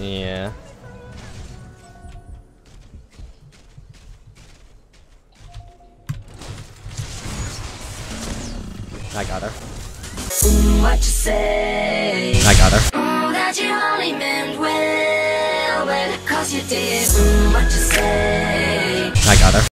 Yeah. I got her. What you say? I got her. That you only meant well, 'cause you did. What you say?